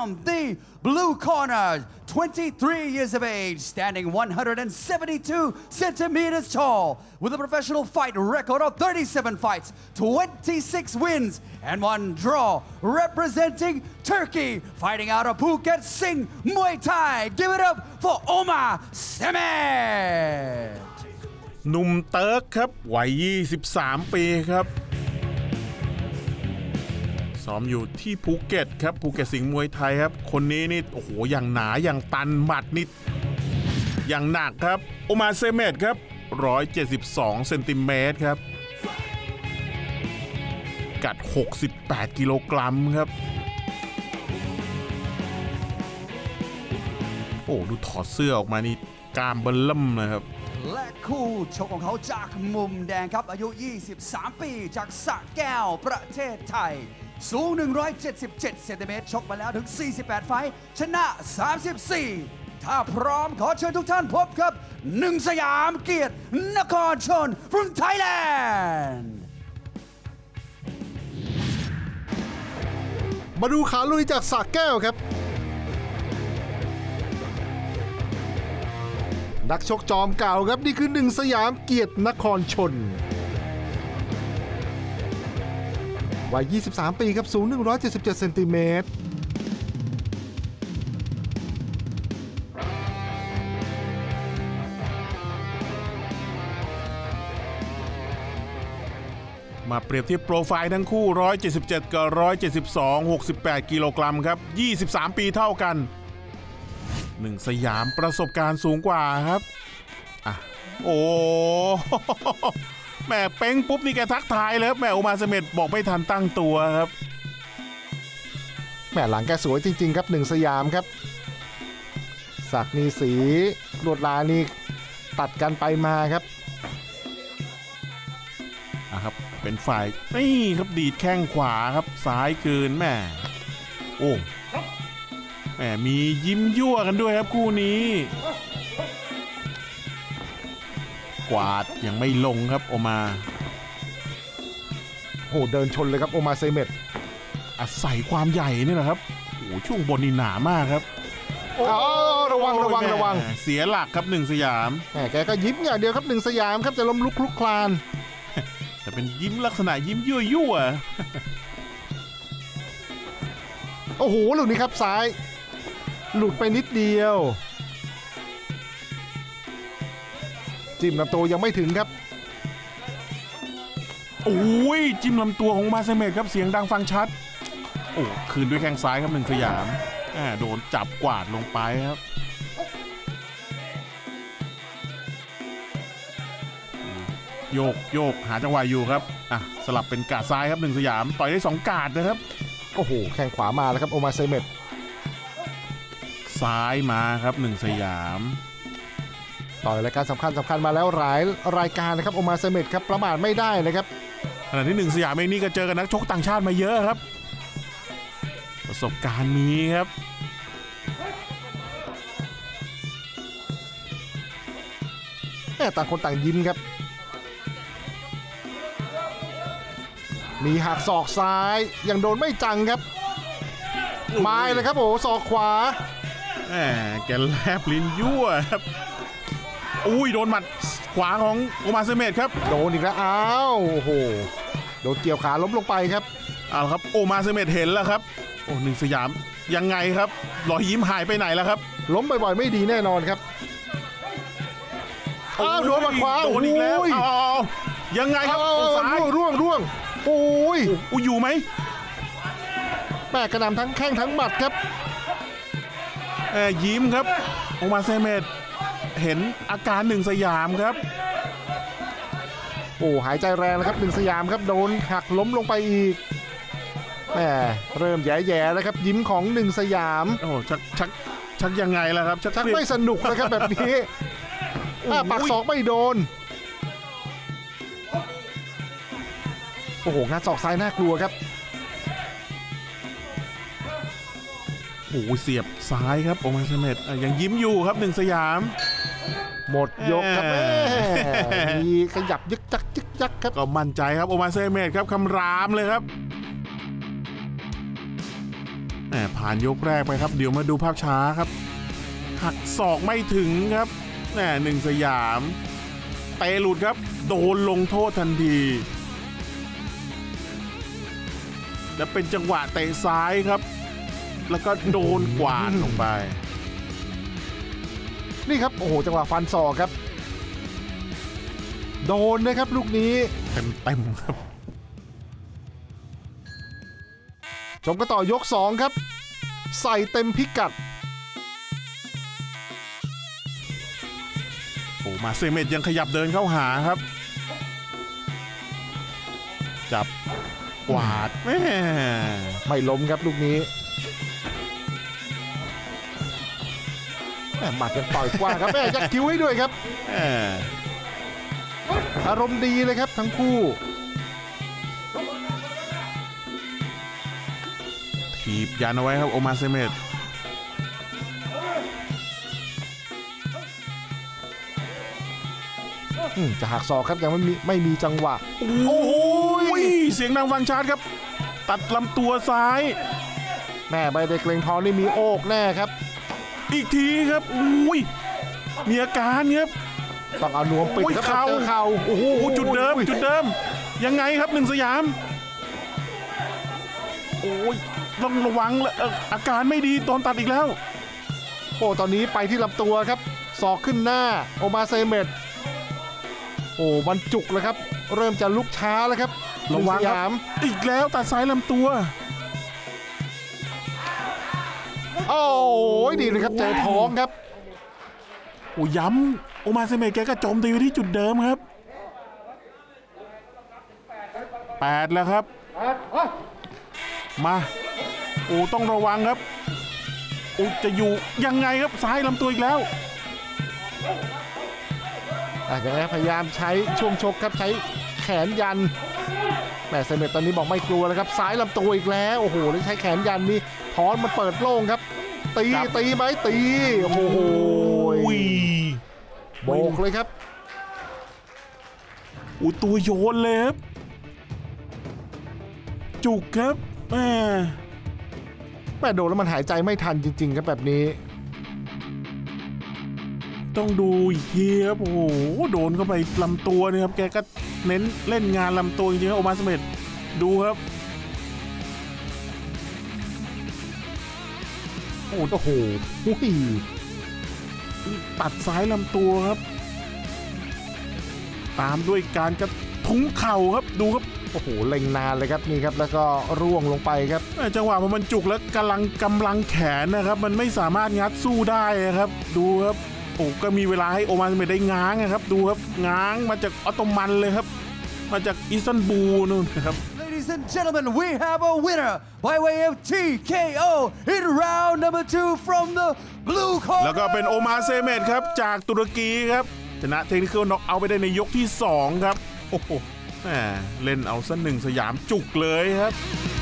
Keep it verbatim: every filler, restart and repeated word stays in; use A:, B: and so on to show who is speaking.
A: from the blue corner, twenty-three years of age, standing one hundred seventy-two centimeters tall, with a professional fight record of thirty-seven fights, twenty-six wins, and one draw, representing Turkey, fighting out of Phuket Singh Muay Thai. Give it up for Omar Samet.
B: หนุ่มเติร์กครับวัยยี่สิบสามปีครับซ้อมอยู่ที่ภูเก็ตครับภูเก็ตสิงห์มวยไทยครับคนนี้นี่โอ้โหอย่างหนาอย่างตันหมัดนิดอย่างหนักครับโอมาเซเมตครับหนึ่งร้อยเจ็ดสิบสองเซนติเมตรครับกัดหกสิบแปดกิโลกรัมครับโอ้ดูถอดเสื้อออกมานี่กล้ามเบิ่มเริ่มเลยครับ
A: และคู่ชกของเขาจากมุมแดงครับอายุยี่สิบสามปีจากสระแก้วประเทศไทยสูงหนึ่งร้อยเจ็ดสิบเจ็ดเซนติเมตรชกมาแล้วถึงสี่สิบแปดไฟท์ชนะสามสิบสี่ถ้าพร้อมขอเชิญทุกท่านพบกับหนึ่งสยามเกียรตินครชน from Thailand
C: มาดูขาลุยจากสระแก้วครับนักชกจอมเก่าครับนี่คือหนึ่งสยามเกียรตินครชนวัยยี่สิบสามปีครับสูงหนึ่งร้อยเจ็ดสิบเจ็ดเซนติเมตร
B: มาเปรียบเทียบโปรไฟล์ทั้งคู่หนึ่งร้อยเจ็ดสิบเจ็ดกับหนึ่งร้อยเจ็ดสิบสอง หกสิบแปดกิโลกรัมครับยี่สิบสามปีเท่ากันหนึ่งสยามประสบการณ์สูงกว่าครับอ่ะโอ้แม่เป้งปุ๊บนี่แกทักทายเลยครับแม่โอมาเซเมตบอกไม่ทันตั้งตัวครับ
C: แม่หลังแกสวยจริงๆครับหนึ่งสยามครับศักดิ์นีสีลวดลายนี่ตัดกันไปมาครับ
B: อ่ะครับเป็นฝ่ายนี่ครับดีดแข้งขวาครับซ้ายคืนแม่โอ้แม่มียิ้มยั่วกันด้วยครับคู่นี้กวาดยังไม่ลงครับโอมา
C: โอ้เดินชนเลยครับโอมาเซเมต
B: อาศัยความใหญ่นี่แหละครับโอ้ช่วงบนนี่หนามากครับ
C: อ๋อระวังระวังระวัง
B: เสียหลักครับหนึ่งสยาม
C: แหมแกก็ยิ้มอย่างเดียวครับหนึ่งสยามครับจะล้มลุกคลุกคลาน
B: แต่เป็นยิ้มลักษณะยิ้มยั่วยั่ว
C: โอ้โหหลุดนี่ครับซ้ายหลุดไปนิดเดียวจิ้มลำตัวยังไม่ถึงครับ
B: โอ้ยจิ้มลำตัวของมาเซเมตครับเสียงดังฟังชัดโอ้คืนด้วยแข้งซ้ายครับหนึ่งสยามอ่าโดนจับกวาดลงไปครับโยกโยกหาจังหวะอยู่ครับอ่ะสลับเป็นกาดซ้ายครับหนึ่งสยามต่อยได้สองกาดนะครับ
C: โอ้โหแข้งขวามาแล้วครับโอมาเซเมต
B: ซ้ายมาครับหนึ่งสยาม
C: ต่อยรายการสำคัญสำคัญมาแล้วหลายรายการนะครับโอมาเซเมตครับประมาทไม่ได้นะครับ
B: ขณะที่หนึ่งสยามเองนี่ก็เจอกับนักชกต่างชาติมาเยอะครับประสบการณ์มีครับ
C: แต่ต่างคนต่างยิ้มครับมีหักศอกซ้ายยังโดนไม่จังครับไม้เลยครับโอ้ศอกขวา
B: แหมแกแลบลิ้นยั่วครับอุ้ยโดนหมัดขวาของโอมาเซเมตครับ
C: โดนอีกแล้วอ้าวโอ้โหโดนเกี่ยวขาล้มลงไปครับ
B: เอาละครับโอมาเซเมตเห็นแล้วครับโอ้หนึ่งสยามยังไงครับรอยยิ้มหายไปไหนแล้วครับ
C: ล้มบ่อยๆไม่ดีแน่นอนครับอ้าวโดนหมัดขวา
B: โดนอีกแล้วเอายังไงครับ
C: ซ้ายร่วงร่วงโอ้ย
B: อุ้ยอยู่ไหม
C: แม่กระหน่ำทั้งแข้งทั้งหมัดครับ
B: แอบยิ้มครับโอมาเซเมตเห็นอาการหนึ่งสยามครับ
C: โอ้หายใจแรงแล้วครับหนึ่งสยามครับโดนหักล้มลงไปอีกแหมเริ่มแย่ๆแล้วครับยิ้มของหนึ่งสยาม
B: โอ้ชักชักชักยังไงล่ะครับ
C: ชักไม่สนุกนะครับแบบนี้ถ้าปักศอกไม่โดนโอ้โหงานศอกซ้ายน่ากลัวครับ
B: โอ้เสียบซ้ายครับโอมาเซเมตยังยิ้มอยู่ครับหนึ่งสยาม
C: หมดยกครับมีขยับยึกจักยึกจักครับ
B: ก็มั่นใจครับโอมาเซเมตครับคำรามเลยครับแหมพผ่านยกแรกไปครับเดี๋ยวมาดูภาพช้าครับหักศอกไม่ถึงครับแหม่หนึ่งสยามเตะหลุดครับโดนลงโทษทันทีและเป็นจังหวะเตะซ้ายครับแล้วก็โดนกวาดลงไป
C: นี่ครับโอ้โหจังหวะฟันศอกครับโดนนะครับลูกนี้
B: เต็มเต็มครับ
C: ชมกันต่อยกสองครับใส่เต็มพิกัด
B: โอ้มาเซเมตยังขยับเดินเข้าหาครับจับกวาดแม่
C: ไม่ล้มครับลูกนี้แม่หมัดยังต่อยกว้างครับแม่ยักคิ้วให้ด้วยครับอารมณ์ดีเลยครับทั้งคู่
B: ถีบยันเอาไว้ครับโอมาเซเมต
C: จะหักศอกครับยังไม่มีไม่มีจังหวะ
B: โอ้โหเสียงดังฟังชัดครับตัดลำตัวซ้าย
C: แม่ใบเด็กเกรงทองนี่มีโอกแน่ครับ
B: อีกทีครับอุ้ยมีอาการครับ
C: ต้องเอานวมปิดครับเจอเข่า
B: โอ้โหจุดเดิมจุดเดิมยังไงครับหนึ่งสยามโอ้ยต้องระวังละอาการไม่ดีตอนตัดอีกแล้ว
C: โอ้ตอนนี้ไปที่ลำตัวครับศอกขึ้นหน้าโอมาเซเมตโอ้มันจุกเลยครับเริ่มจะลุกช้าแล้วครับ
B: ระวังครับอีกแล้วตัดซ้ายลำตัว
C: โอ้ยดีเลยครับเจอท้องครับ
B: โอ้ย้ำโอมาเซเมตแกก็โจมตีไปที่จุดเดิมครับแปดแล้วครับมาโอ้ต้องระวังครับโอ้จะอยู่ยังไงครับซ้ายลำตัวอีกแล้ว
C: อ่ะอย่างนี้พยายามใช้ช่วงชกครับใช้แขนยันแม่เซเมตตอนนี้บอกไม่กลัวแล้วครับซ้ายลำตัวอีกแล้วโอ้โหแล้วใช้แขนยันนี่ท้อนมันเปิดโล่งครับตีตีไหมตีโอ้โหโบกเลยครับ
B: อู้ตัวโยนเลยครับจุกครับแม่
C: แม่โดนแล้วมันหายใจไม่ทันจริงๆครับแบบนี้
B: ต้องดูอีกทีครับโอ้โหโดนเข้าไปลำตัวนี่ครับแกก็เน้นเล่นงานลำตัวจริงๆครับโอมาเซเมตดูครับ
C: โอ้โห
B: ตัดซ้ายลำตัวครับตามด้วยการกระทุ้งเข่าครับดูครับ
C: โอ้โหเล็งนานเลยครับนี่ครับแล้วก็ร่วงลงไปครับ
B: จังหวะมันจุกแล้วกำลังกำลังแขนนะครับมันไม่สามารถงัดสู้ได้ครับดูครับโอ้ก็มีเวลาให้โอมาเซเมตได้ง้างนะครับดูครับง้างมาจากออตโตมันเลยครับมาจากอิสตันบูลนู่นครับ
A: Ladies and gentlemen, we have a winner by way of ที เค โอ in round number two from the blue corner
B: แล้วก็เป็นโอมาเซเมตครับจากตุรกีครับชนะเทคนิคน็อกเอาท์ไปได้ในยกที่สองครับโอ้โหแหมเล่นเอาซะหนึ่งสยามจุกเลยครับ